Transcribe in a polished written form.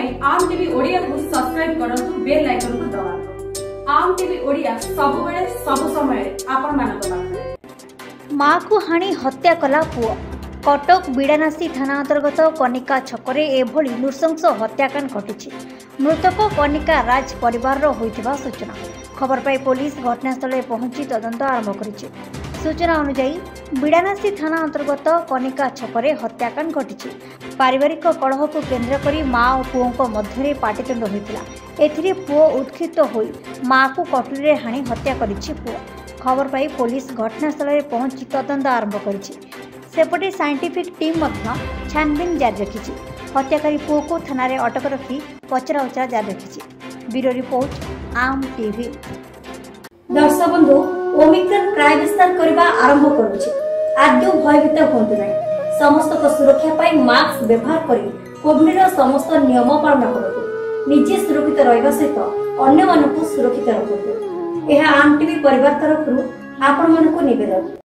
आम टीवी ओडिया को सब्सक्राइब करंतु बेल आइकन को दबाନ୍ତୁ। आम टीवी ओडिया सब बेले सब समय आपण मानक पाखरे। मां को हाणी हत्या कला पुओ। कटक बिड़ानासी थाना अंतर्गत कनिका छकरे एभली नृशंस हत्याकांड घटी। मृतक कनिका राज परिवार होइथिबा सूचना। खबर पाई पुलिस घटनास्थल पहुंची तदंत आरंभ करिछि। सूचना अनुसार बिड़ानासी थाना अंतर्गत कनिका छकरे हत्याकांड घटी। पारिवारिक कलह को केन्द्र करी मां और पुओं मध्य पाटितुंड होइतिला। एथिरे पुओ उत्क्षिप्त होई मां को कटुरी हाणी हत्या करिछि पुओ। खबर पाई पुलिस घटनास्थल पहुंची तदंत आरंभ करिछि। सेपटे साइंटिफिक टीम छानबीन जारी रखी। हत्याकारी पुओ को थाना रे अटक रखी पचराउचरा जारी रखी। ब्यूरो रिपोर्ट आम टीवी। दर्शक बंधु ओमिक्रॉन प्राय विस्तार करबा आरंभ करुछि। आद्य भयभीत होंतु नै। समस्त को सुरक्षा पाई मास्क व्यवहार करी कोविड रो समस्त नियम पालन करतु। निजे सुरक्षित रहबा सहित अन्य मानकु सुरक्षित रखतु। एहा आम टीवी परिवार तरफ आपण मानकु निवेदन।